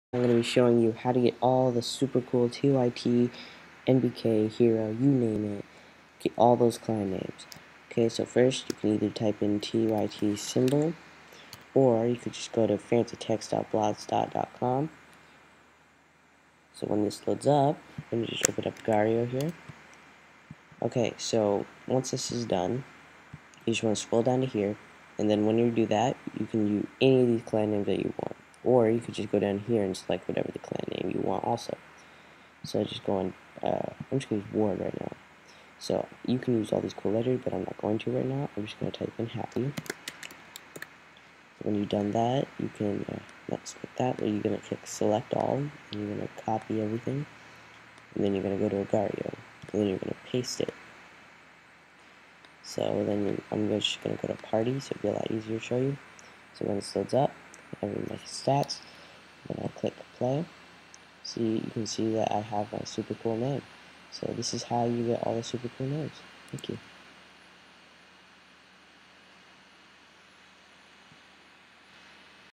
I'm going to be showing you how to get all the super cool TYT, NBK, Hero, you name it, get all those clan names. Okay, so first you can either type in TYT symbol, or you could just go to fancytext.blogspot.com. So when this loads up, let me just open up Gario here. Okay, so once this is done, you just want to scroll down to here, and then when you do that, you can use any of these clan names that you want. Or you could just go down here and select whatever the clan name you want also. So just go on, I'm just going to use Ward right now. So you can use all these cool letters, but I'm not going to right now. I'm just going to type in happy. So when you've done that, you can, let's click that, where you're going to click select all, and you're going to copy everything. And then you're going to go to Agar.io, and then you're going to paste it. So then I'm just going to go to party, so it'll be a lot easier to show you. So when this loads up, I have my stats, then I'll click play. See, you can see that I have my super cool name. So this is how you get all the super cool names. Thank you.